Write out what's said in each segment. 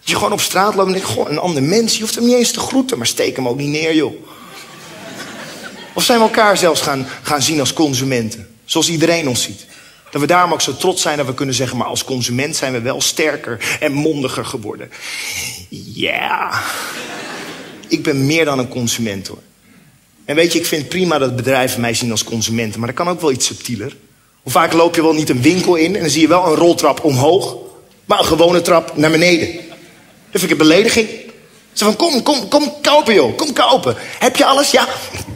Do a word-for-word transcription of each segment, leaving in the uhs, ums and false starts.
je gewoon op straat loopt en denkt, goh, een ander mens. Je hoeft hem niet eens te groeten, maar steek hem ook niet neer, joh. Of zijn we elkaar zelfs gaan, gaan zien als consumenten? Zoals iedereen ons ziet. Dat we daarom ook zo trots zijn dat we kunnen zeggen, maar als consument zijn we wel sterker en mondiger geworden. Ja. Yeah. Ik ben meer dan een consument, hoor. En weet je, ik vind het prima dat bedrijven mij zien als consumenten, maar dat kan ook wel iets subtieler. Hoe vaak loop je wel niet een winkel in en dan zie je wel een roltrap omhoog, maar een gewone trap naar beneden. Dat vind ik een belediging. Ze van, kom, kom, kom kopen, joh. Kom kopen. Heb je alles? Ja.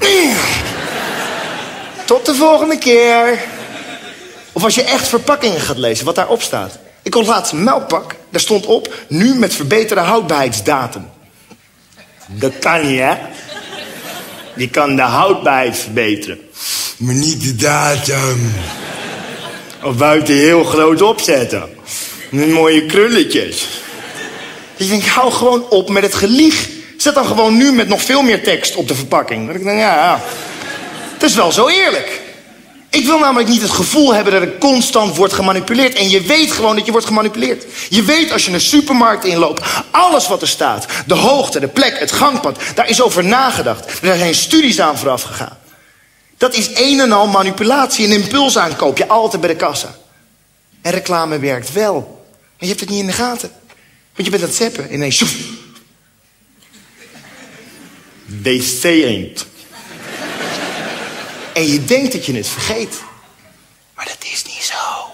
Tot de volgende keer. Of als je echt verpakkingen gaat lezen, wat daarop staat. Ik kon laatst een melkpak. Daar stond op, nu met verbeterde houdbaarheidsdatum. Dat kan niet, hè? Je kan de houdbaarheid verbeteren. Maar niet de datum. Of buiten heel groot opzetten. Met mooie krulletjes. Ik denk, hou gewoon op met het gelieg. Zet dan gewoon nu met nog veel meer tekst op de verpakking. Dat ik denk, ja, ja. Het is wel zo eerlijk. Ik wil namelijk niet het gevoel hebben dat ik constant word gemanipuleerd. En je weet gewoon dat je wordt gemanipuleerd. Je weet als je een supermarkt inloopt, alles wat er staat, de hoogte, de plek, het gangpad, daar is over nagedacht. Er zijn studies aan vooraf gegaan. Dat is een en al manipulatie. Een impulsaankoop, je altijd bij de kassa. En reclame werkt wel. Maar je hebt het niet in de gaten. Want je bent aan het zappen en ineens... Sjoef. W C-eend. En je denkt dat je het vergeet. Maar dat is niet zo.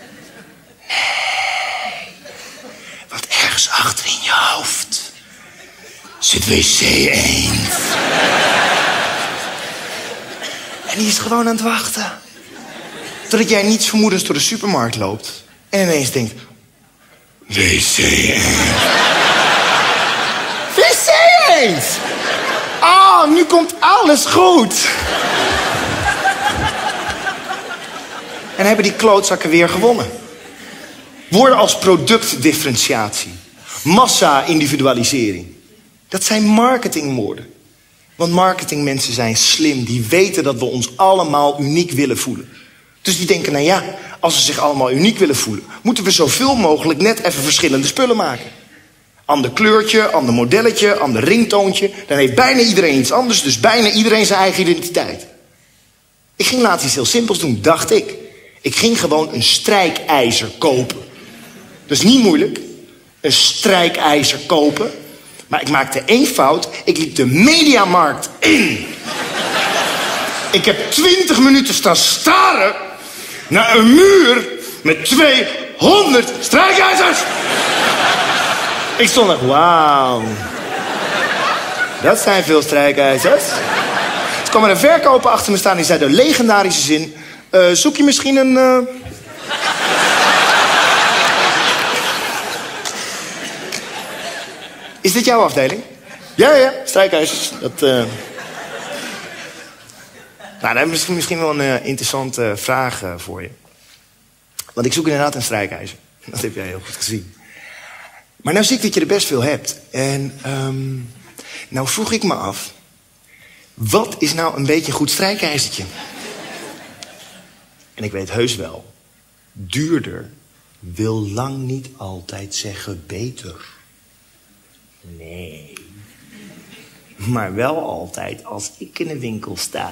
Nee. Want ergens achter in je hoofd zit W C-eend. En die is gewoon aan het wachten. Totdat jij niets vermoedens door de supermarkt loopt. En ineens denkt... W C-eend. W C-eend! Oh, nu komt alles goed. En hebben die klootzakken weer gewonnen. Woorden als productdifferentiatie, massa-individualisering. Dat zijn marketingwoorden. Want marketingmensen zijn slim. Die weten dat we ons allemaal uniek willen voelen. Dus die denken, nou ja, als ze zich allemaal uniek willen voelen, moeten we zoveel mogelijk net even verschillende spullen maken. Ander kleurtje, ander modelletje, ander ringtoontje. Dan heeft bijna iedereen iets anders, dus bijna iedereen zijn eigen identiteit. Ik ging laatst iets heel simpels doen, dacht ik. Ik ging gewoon een strijkijzer kopen. Dat is niet moeilijk. Een strijkijzer kopen. Maar ik maakte één fout. Ik liep de Mediamarkt in. Ik heb twintig minuten staan staren naar een muur met tweehonderd strijkijzers. Ik stond er, wauw. Dat zijn veel strijkijzers. Er kwam er een verkoper achter me staan die zei de legendarische zin... Uh, zoek je misschien een... Uh... Is dit jouw afdeling? Ja, ja, strijkijzers. Dat, uh... Nou, dan heb ik misschien wel een uh, interessante uh, vraag uh, voor je. Want ik zoek inderdaad een strijkijzer. Dat heb jij heel goed gezien. Maar nou zie ik dat je er best veel hebt. En um, nou vroeg ik me af... Wat is nou een beetje een goed strijkijzertje? En ik weet heus wel... Duurder wil lang niet altijd zeggen beter. Nee. Maar wel altijd als ik in een winkel sta.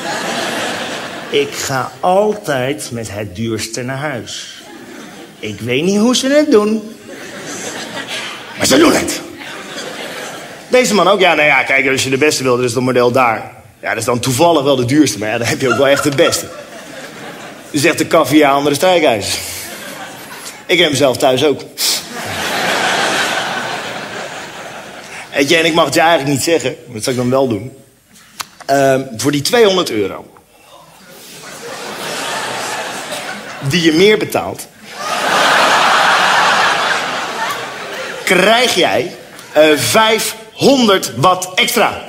Ik ga altijd met het duurste naar huis. Ik weet niet hoe ze het doen. Maar ze doen het. Deze man ook. Ja, nou ja, kijk, als je de beste wil, dan is het model daar. Ja, dat is dan toevallig wel de duurste. Maar ja, dan heb je ook wel echt de beste. Dus echt de caviar onder de strijkijzers. Ik heb hem zelf thuis ook. Weet je, en ik mag het je eigenlijk niet zeggen. Maar dat zal ik dan wel doen. Uh, voor die tweehonderd euro. Die je meer betaalt. Krijg jij uh, vijfhonderd watt extra.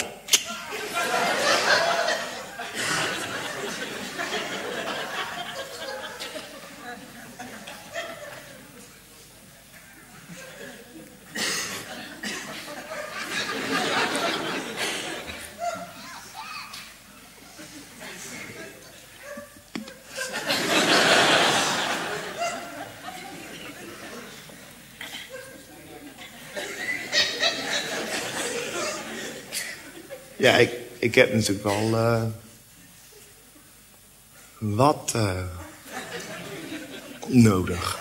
Ja, ik, ik heb natuurlijk wel... Uh, wat uh, nodig.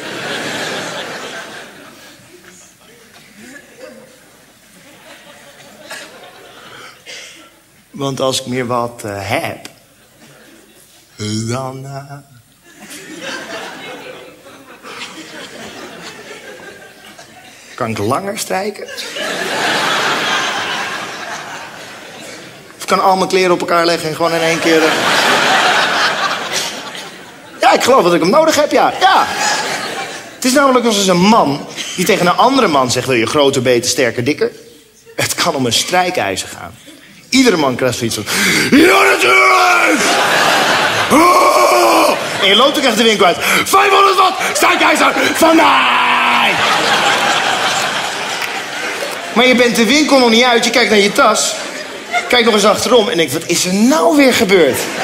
Want als ik meer wat uh, heb... dan... Uh, kan ik langer strijken? Of kan al mijn kleren op elkaar leggen en gewoon in één keer... Uh... Ja, ik geloof dat ik hem nodig heb, ja. ja. Het is namelijk als een man die tegen een andere man zegt... wil je groter, beter, sterker, dikker? Het kan om een strijkijzer gaan. Iedere man krijgt zoiets van... Ja, natuurlijk! Oh! En je loopt ook echt de winkel uit. vijfhonderd watt strijkijzer van mij! Maar je bent de winkel nog niet uit, je kijkt naar je tas. Kijk nog eens achterom en denkt, wat is er nou weer gebeurd?